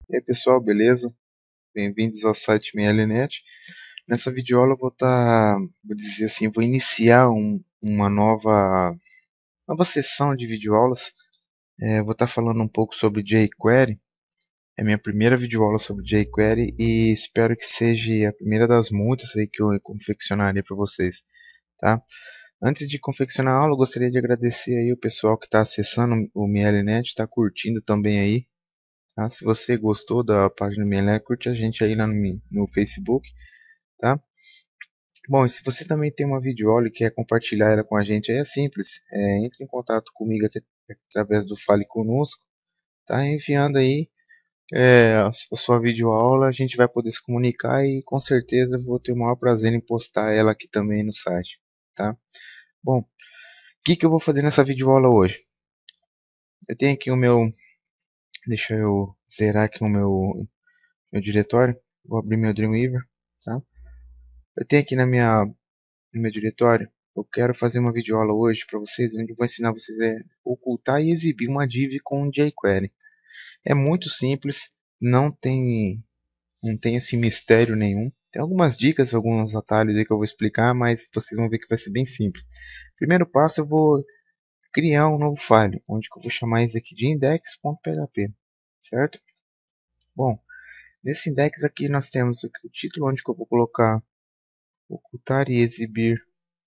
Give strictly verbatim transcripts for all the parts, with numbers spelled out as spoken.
E aí pessoal, beleza? Bem-vindos ao site MLNet. Nessa videoaula eu vou estar, vou dizer assim, vou iniciar um- uma nova, nova sessão de videoaulas. É, vou estar falando um pouco sobre jQuery. É a minha primeira videoaula sobre jQuery e espero que seja a primeira das muitas aí que eu confeccionarei para vocês, tá? Antes de confeccionar a aula, eu gostaria de agradecer aí o pessoal que está acessando o MLNet, está curtindo também aí. Tá? Se você gostou da página do Mielé, curte a gente aí lá no, no Facebook, tá? Bom, e se você também tem uma videoaula e quer compartilhar ela com a gente, aí é simples. É, entre em contato comigo aqui, através do Fale Conosco, tá? Enviando aí é, a sua videoaula, a gente vai poder se comunicar e com certeza vou ter o maior prazer em postar ela aqui também no site, tá? Bom, o que, que eu vou fazer nessa videoaula hoje? Eu tenho aqui o meu, deixa eu zerar aqui o meu, meu diretório, vou abrir meu Dreamweaver, tá? Eu tenho aqui na minha, no meu diretório, eu quero fazer uma videoaula hoje para vocês, onde eu vou ensinar vocês a ocultar e exibir uma div com jQuery. É muito simples, não tem, não tem esse mistério nenhum. Tem algumas dicas, alguns atalhos aí que eu vou explicar, mas vocês vão ver que vai ser bem simples. Primeiro passo, eu vou criar um novo file, onde eu vou chamar isso aqui de index.php, certo? Bom, nesse index aqui nós temos aqui o título, onde eu vou colocar ocultar e exibir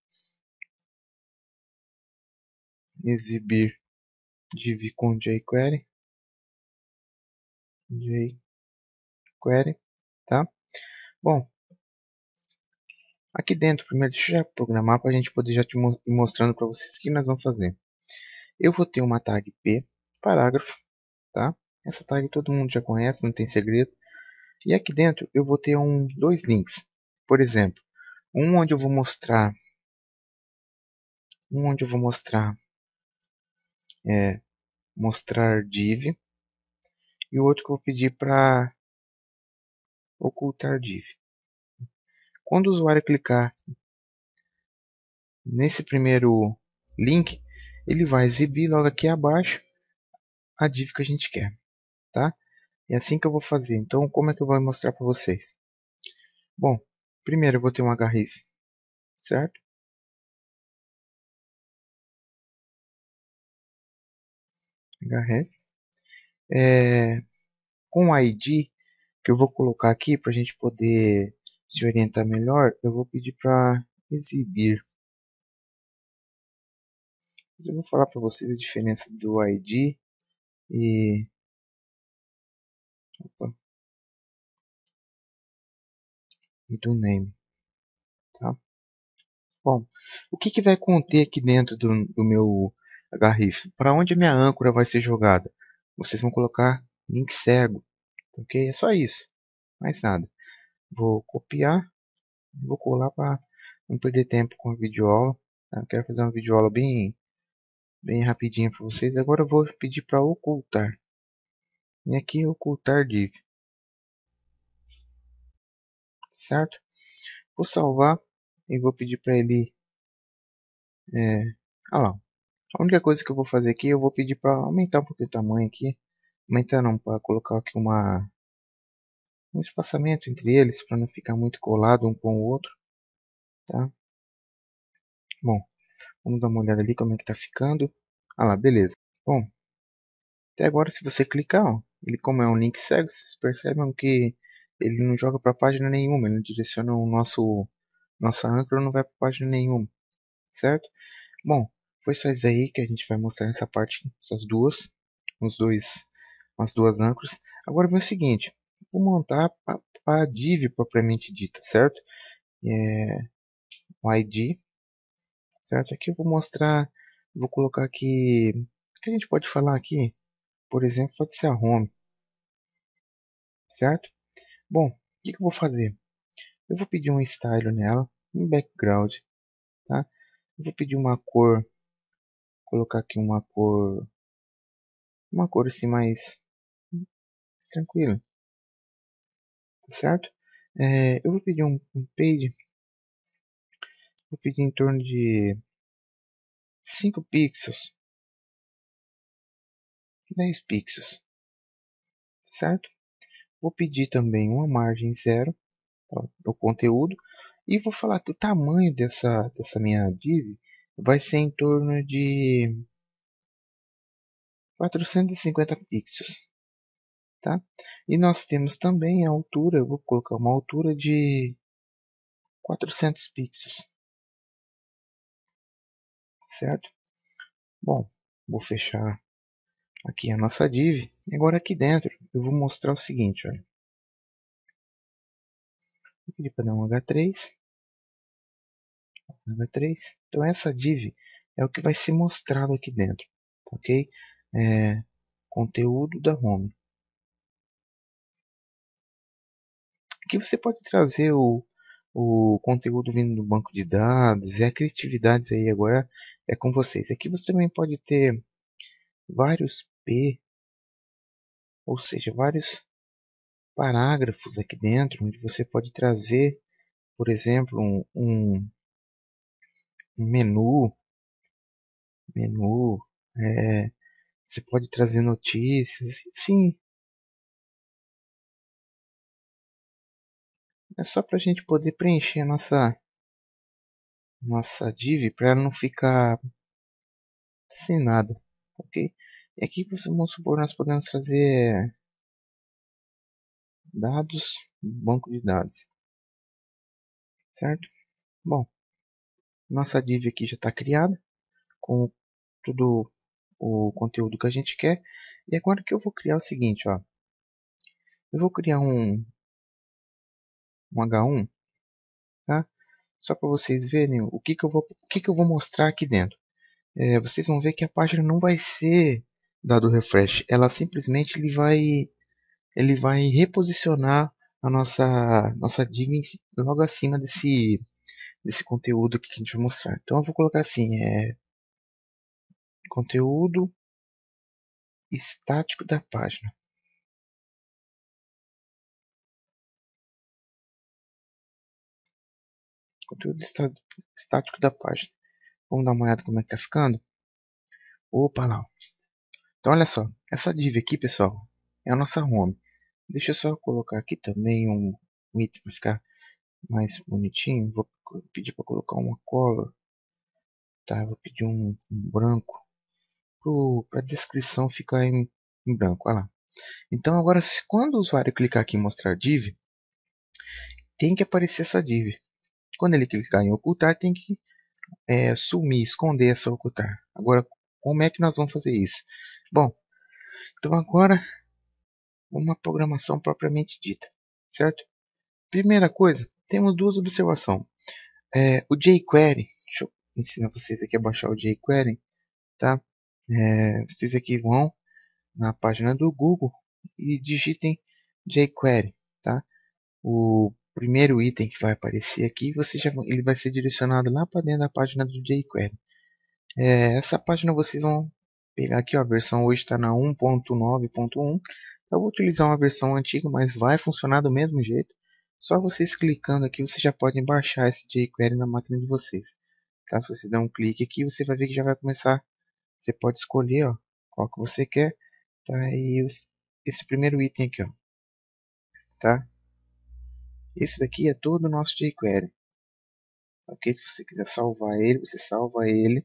exibir div com jQuery, jQuery, tá? Bom, aqui dentro, primeiro deixa eu já programar para a gente poder já te mo ir mostrando para vocês o que nós vamos fazer. Eu vou ter uma tag p, parágrafo, tá? Essa tag todo mundo já conhece, não tem segredo. E aqui dentro eu vou ter um, dois links. Por exemplo, um onde eu vou mostrar, um onde eu vou mostrar, é, mostrar div, e o outro que eu vou pedir para ocultar div. Quando o usuário clicar nesse primeiro link, ele vai exibir logo aqui abaixo a div que a gente quer, tá? É assim que eu vou fazer. Então, como é que eu vou mostrar para vocês? Bom, primeiro eu vou ter um href, certo? Href. É, com o I D que eu vou colocar aqui para a gente poder se orientar melhor, eu vou pedir para exibir. Mas eu vou falar para vocês a diferença do I D e, opa, e do name, tá? Bom, o que, que vai conter aqui dentro do, do meu href? Para onde a minha âncora vai ser jogada? Vocês vão colocar link cego, ok? É só isso, mais nada. Vou copiar, vou colar para não perder tempo com a videoaula. Tá? Eu quero fazer uma videoaula bem, bem rapidinha para vocês. Agora eu vou pedir para ocultar. E aqui ocultar div, certo? Vou salvar e vou pedir para ele. É, ah lá, a única coisa que eu vou fazer aqui, eu vou pedir para aumentar um pouquinho o tamanho aqui. Aumentar não, para colocar aqui uma, um espaçamento entre eles, para não ficar muito colado um com o outro, tá? Bom, vamos dar uma olhada ali como é que tá ficando. Ah lá, beleza. Bom, até agora se você clicar, ó, ele como é um link cego, vocês percebem que ele não joga para página nenhuma, ele não direciona o nosso nossa âncora, não vai para página nenhuma, certo? Bom, foi só isso aí que a gente vai mostrar nessa parte, essas duas, os dois, as duas âncoras. Agora vem o seguinte, vou montar a, a div propriamente dita, certo? É, o I D, certo? Aqui eu vou mostrar, vou colocar aqui, o que a gente pode falar aqui? Por exemplo, pode ser a home, certo? Bom, o que, que eu vou fazer? Eu vou pedir um style nela, um background, tá? Eu vou pedir uma cor, colocar aqui uma cor, uma cor assim mais tranquila, certo? É, eu vou pedir um, um page, vou pedir em torno de cinco pixels, dez pixels, certo? Vou pedir também uma margem zero do conteúdo e vou falar que o tamanho dessa, dessa minha div vai ser em torno de quatrocentos e cinquenta pixels, tá? E nós temos também a altura, eu vou colocar uma altura de quatrocentos pixels, certo? Bom, vou fechar aqui a nossa div. Agora aqui dentro eu vou mostrar o seguinte, olha. Vou pedir para dar um H três. H três. Então essa div é o que vai ser mostrado aqui dentro, ok? É, conteúdo da home. Aqui você pode trazer o, o conteúdo vindo do banco de dados e a criatividade aí agora é com vocês. Aqui você também pode ter vários P, ou seja, vários parágrafos aqui dentro, onde você pode trazer, por exemplo, um, um, um menu, menu, é, você pode trazer notícias, sim, é só para a gente poder preencher a nossa, nossa div para não ficar sem nada, ok? E aqui, vamos supor, nós podemos trazer dados, banco de dados, certo? Bom, nossa div aqui já está criada com tudo o conteúdo que a gente quer. E agora que eu vou criar é o seguinte, ó, eu vou criar um, um H um, tá? Só para vocês verem o que que eu vou, o que que eu vou mostrar aqui dentro. É, vocês vão ver que a página não vai ser dado refresh, ela simplesmente ele vai, ele vai reposicionar a nossa nossa div logo acima desse desse conteúdo que a gente vai mostrar. Então eu vou colocar assim, é conteúdo estático da página. Conteúdo estático da página. Vamos dar uma olhada como é que tá ficando. Opa lá. Então olha só, essa div aqui, pessoal, é a nossa home. Deixa eu só colocar aqui também um, um item para ficar mais bonitinho. Vou pedir para colocar uma cola, tá? Vou pedir um, um branco para a descrição ficar em, em branco. Olha lá. Então agora, se, quando o usuário clicar aqui em mostrar div, tem que aparecer essa div. Quando ele clicar em ocultar, tem que é, sumir, esconder essa ocultar. Agora, como é que nós vamos fazer isso? Bom, então agora uma programação propriamente dita, certo? Primeira coisa, temos duas observações. É, o jQuery, deixa eu ensinar vocês aqui a baixar o jQuery, tá? É, vocês aqui vão na página do Google e digitem jQuery, tá? O primeiro item que vai aparecer aqui, você já, ele vai ser direcionado lá para dentro da página do jQuery. É, essa página vocês vão pegar aqui, ó, a versão hoje está na um ponto nove ponto um. Eu vou utilizar uma versão antiga, mas vai funcionar do mesmo jeito. Só vocês clicando aqui, vocês já podem baixar esse jQuery na máquina de vocês. Tá? Se você der um clique aqui, você vai ver que já vai começar. Você pode escolher, ó, qual que você quer. Tá? E esse primeiro item aqui, ó, tá? Esse daqui é todo o nosso jQuery. Ok? Se você quiser salvar ele, você salva ele.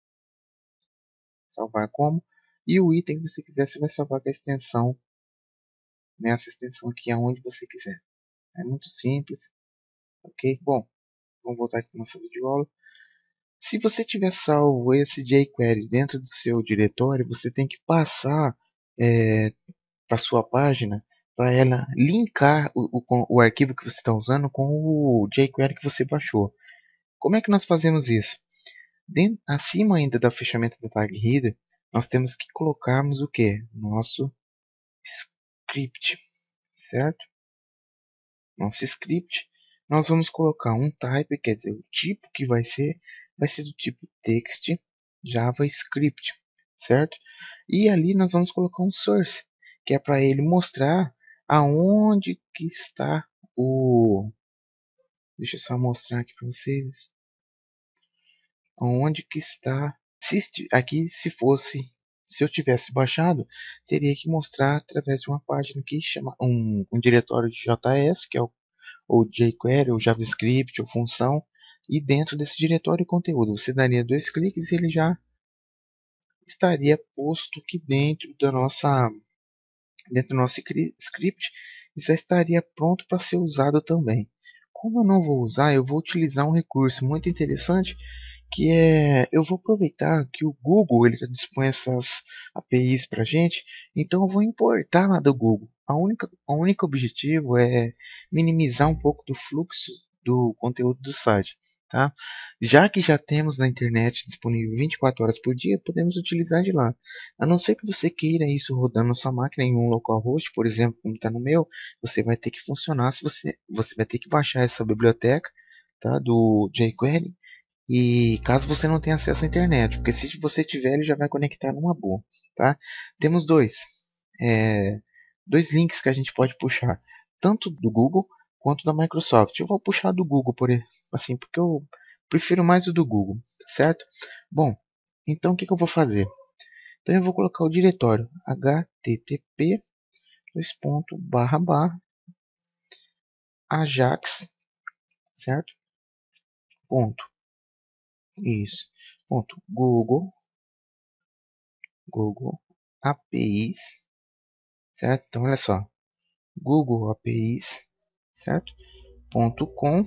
Salvar como? E o item que você quiser, você vai salvar com a extensão, nessa extensão aqui aonde você quiser. É muito simples, ok? Bom, vamos voltar aqui para nossa videoaula. Se você tiver salvo esse jQuery dentro do seu diretório, você tem que passar é, para sua página para ela linkar o, o, o arquivo que você está usando com o jQuery que você baixou. Como é que nós fazemos isso? Dentro, acima ainda do fechamento da tag header, nós temos que colocarmos o que? Nosso script, certo? Nosso script, nós vamos colocar um type, quer dizer, o tipo que vai ser, vai ser do tipo text JavaScript, certo? E ali nós vamos colocar um source, que é para ele mostrar aonde que está o, deixa eu só mostrar aqui para vocês, aonde que está, se aqui se fosse se eu tivesse baixado, teria que mostrar através de uma página que chama um, um diretório de J S, que é o ou jQuery, ou JavaScript, ou função, e dentro desse diretório de conteúdo você daria dois cliques e ele já estaria posto aqui dentro da nossa dentro do nosso script e já estaria pronto para ser usado também. Como eu não vou usar, eu vou utilizar um recurso muito interessante que é, eu vou aproveitar que o Google ele já dispõe essas A P Is para a gente, então eu vou importar lá do Google. A única, a único objetivo é minimizar um pouco do fluxo do conteúdo do site, tá? Já que já temos na internet disponível vinte e quatro horas por dia, podemos utilizar de lá. A não ser que você queira isso rodando na sua máquina em um localhost, por exemplo, como está no meu, você vai ter que funcionar, se você, você vai ter que baixar essa biblioteca, tá, do jQuery, e caso você não tenha acesso à internet, porque se você tiver, ele já vai conectar numa boa, tá? Temos dois, é, dois links que a gente pode puxar, tanto do Google quanto da Microsoft. Eu vou puxar do Google, por assim, porque eu prefiro mais o do Google, certo? Bom, então o que, que eu vou fazer? Então eu vou colocar o diretório http dois ponto barra barra ajax, certo? Ponto. Isso. Ponto. Google. Google A P Is, certo? Então olha só. Google A P Is, certo? Ponto com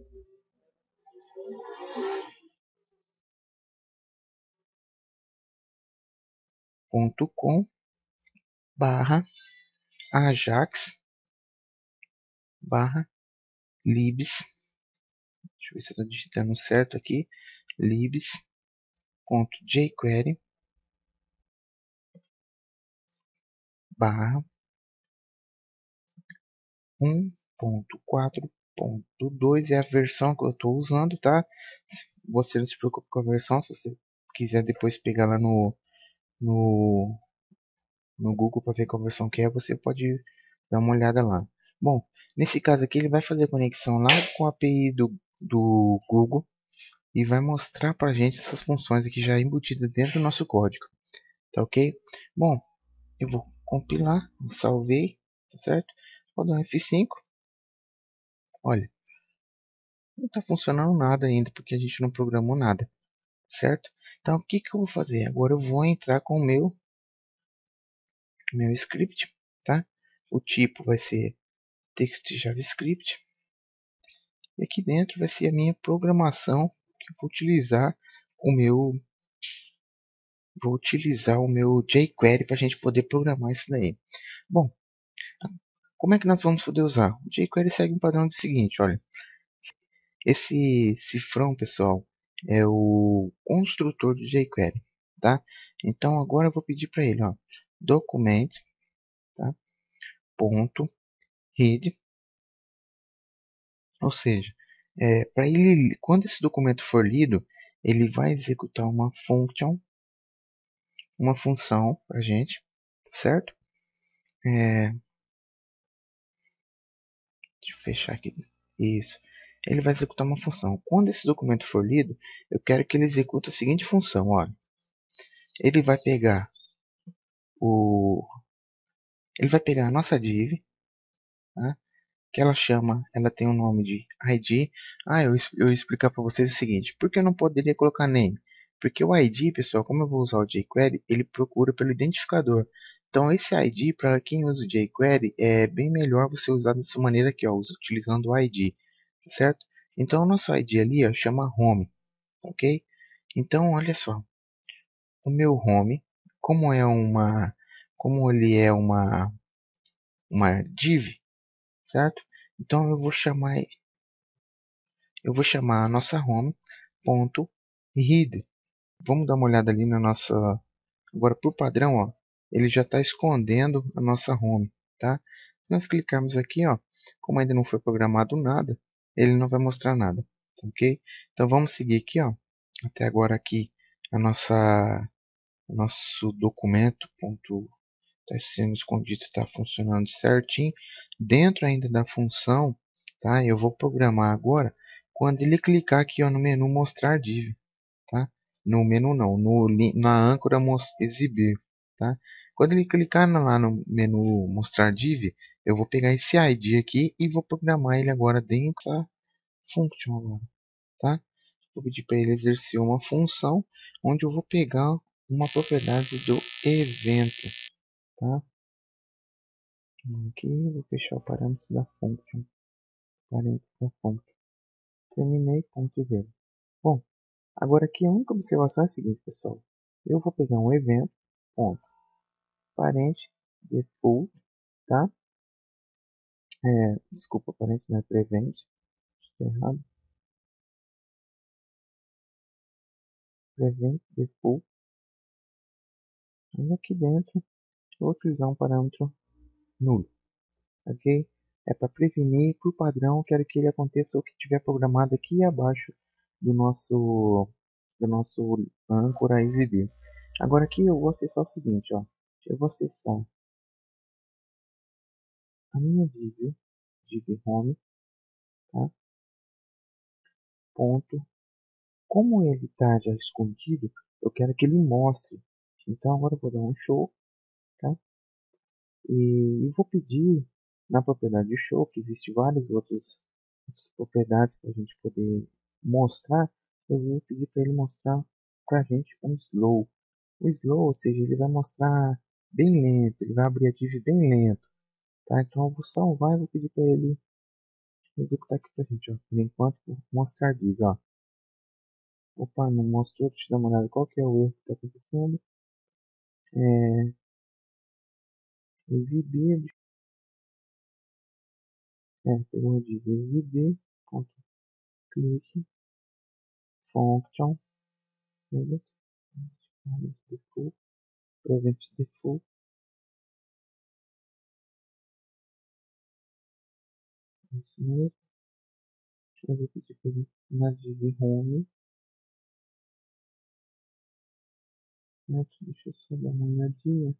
ponto com barra ajax barra libs. Deixa eu ver se eu estou digitando certo aqui. libs.jquery barra um ponto quatro ponto dois é a versão que eu estou usando, tá? Você não se preocupe com a versão, se você quiser depois pegar lá no, no, no Google para ver qual versão que é, você pode dar uma olhada lá. Bom, nesse caso aqui ele vai fazer conexão lá com a A P I do, do Google e vai mostrar para a gente essas funções aqui já embutidas dentro do nosso código, tá ok? Bom, eu vou compilar, salvei, tá certo? Vou dar um F cinco, olha, não está funcionando nada ainda porque a gente não programou nada, certo? Então o que, que eu vou fazer? Agora eu vou entrar com o meu, meu script, tá? O tipo vai ser text JavaScript e aqui dentro vai ser a minha programação que eu vou utilizar o meu vou utilizar o meu jQuery para a gente poder programar isso daí. Bom, como é que nós vamos poder usar? O jQuery segue um padrão do seguinte, olha, esse cifrão, pessoal, é o construtor do jQuery, tá? Então agora eu vou pedir para ele, ó, document, tá? Ponto read, ou seja, é, para ele, quando esse documento for lido, ele vai executar uma function, uma função para a gente, certo? É, deixa eu fechar aqui. Isso. Ele vai executar uma função. Quando esse documento for lido, eu quero que ele execute a seguinte função. Olha, ele vai pegar o, ele vai pegar a nossa div, tá? Que ela chama, ela tem o um nome de I D. Ah, eu, eu ia explicar para vocês o seguinte. Por que eu não poderia colocar name? Porque o I D, pessoal, como eu vou usar o jQuery, ele procura pelo identificador. Então esse I D, para quem usa o jQuery, é bem melhor você usar dessa maneira aqui, ó, utilizando o I D, certo? Então o nosso I D ali, ó, chama home, ok? Então olha só, o meu home, como é uma, como ele é uma, uma div, certo? Então eu vou chamar, eu vou chamar a nossa home ponto read. Vamos dar uma olhada ali na nossa, agora por padrão, ó, ele já está escondendo a nossa home, tá? Se nós clicarmos aqui, ó, como ainda não foi programado nada, ele não vai mostrar nada, ok? Então vamos seguir aqui, ó, até agora aqui a nossa, nosso documento ponto está sendo escondido, está funcionando certinho. Dentro ainda da função, tá? Eu vou programar agora quando ele clicar aqui, ó, no menu mostrar div, tá? No menu não, no, na âncora exibir. tá? Quando ele clicar lá no menu mostrar div, eu vou pegar esse I D aqui e vou programar ele agora dentro da function agora, tá? Vou pedir para ele exercer uma função onde eu vou pegar uma propriedade do evento, tá? Aqui vou fechar o parâmetro da function, parênteses da function. Terminei, ponto e vírgula. Bom, agora aqui a única observação é a seguinte, pessoal. Eu vou pegar um evento, ponto, parente, default, tá? É, desculpa, parente não é prevent, está errado. Prevent default. E aqui dentro eu vou utilizar um parâmetro nulo, ok? É para prevenir, por padrão, quero que ele aconteça o que tiver programado aqui abaixo do nosso, do nosso âncora a exibir. Agora aqui eu vou acessar o seguinte, ó. Eu vou acessar a minha div, div home, tá? Ponto. Como ele está já escondido, eu quero que ele mostre. Então agora eu vou dar um show, tá? E eu vou pedir na propriedade de show, que existe várias outras, outras propriedades para a gente poder mostrar, eu vou pedir para ele mostrar para a gente um slow. O slow, ou seja, ele vai mostrar bem lento, ele vai abrir a div bem lento, tá? Então eu vou salvar e vou pedir para ele executar aqui para a gente, ó. Por enquanto, vou mostrar div, ó. Opa, não mostrou, deixa eu dar uma olhada qual que é o erro que está acontecendo. É, exibir, é, pegou a div exibir, ponto, clique, function, beleza? Default, prevent default, isso mesmo. Eu vou pedir para ele na div home, né? Deixa eu só dar uma olhadinha.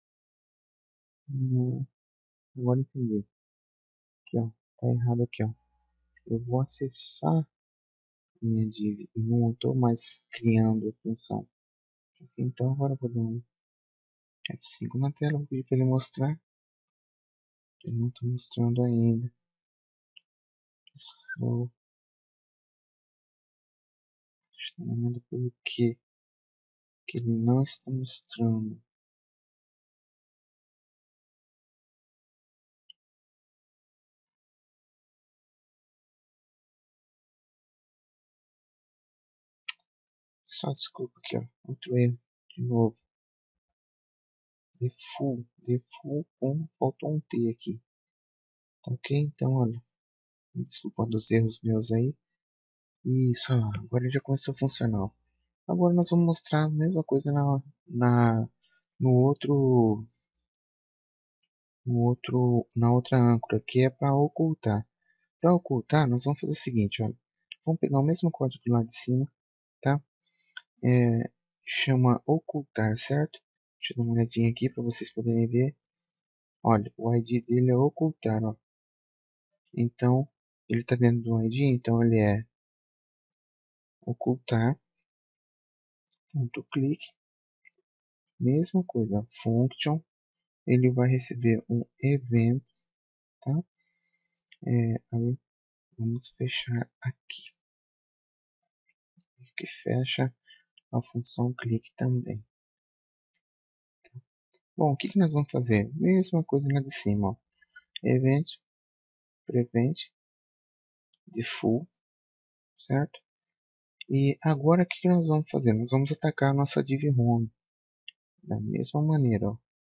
Hum, agora entendi. Aqui, ó, tá errado aqui, ó. Eu vou acessar minha div e não estou mais criando a função. Então agora eu vou dar um F cinco na tela, vou pedir para ele mostrar. Ele não está mostrando ainda. Só estou olhando por que que ele não está mostrando. Só desculpa aqui, ó. Outro erro. De novo. Default. Default com faltou um T aqui. Tá ok? Então, olha. Desculpa dos erros meus aí. Isso, ó, agora ele já começou a funcionar. Agora nós vamos mostrar a mesma coisa na, na, no outro, no outro, na outra âncora, que é para ocultar. Para ocultar, nós vamos fazer o seguinte, olha. Vamos pegar o mesmo código lá de cima, tá? É, chama ocultar, certo? Deixa eu dar uma olhadinha aqui para vocês poderem ver. Olha, o I D dele é ocultar, ó. Então, ele está dentro do I D, então ele é ocultar, ponto clique, mesma coisa, function, ele vai receber um evento, tá? É, vamos fechar aqui, que fecha a função clique também. Bom, o que, que nós vamos fazer? Mesma coisa lá de cima, ó. Event, prevent, default, certo? E agora o que, que nós vamos fazer? Nós vamos atacar a nossa div home da mesma maneira, ó.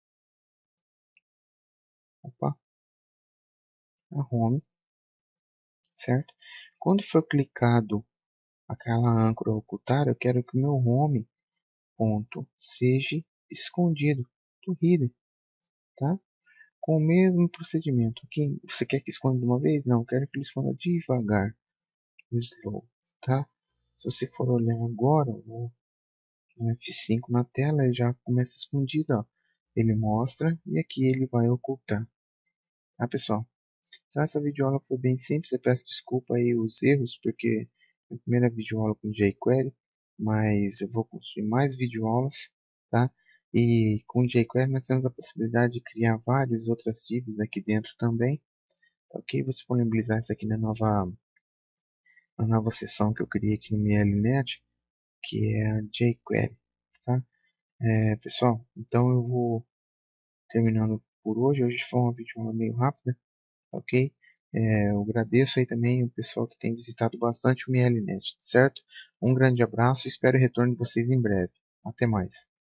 Opa, a home, certo? Quando for clicado aquela âncora ocultar, eu quero que o meu home ponto seja escondido do header, tá? Com o mesmo procedimento. Aqui, você quer que esconda de uma vez? Não, eu quero que ele esconda devagar, slow, tá? Se você for olhar agora, o F cinco na tela, ele já começa escondido, ó. Ele mostra e aqui ele vai ocultar, tá, pessoal? Então essa videoaula foi bem simples, eu peço desculpa aí os erros, porque é a primeira videoaula com jQuery, mas eu vou construir mais videoaulas, tá? E com o jQuery nós temos a possibilidade de criar várias outras divs aqui dentro também. Tá ok? Vou disponibilizar isso aqui na nova, na nova seção que eu criei aqui no MLNet, que é a jQuery. Tá? É, pessoal, então eu vou terminando por hoje. Hoje foi uma videoaula meio rápida, ok? É, eu agradeço aí também o pessoal que tem visitado bastante o MLNet, certo? Um grande abraço e espero o retorno de vocês em breve. Até mais.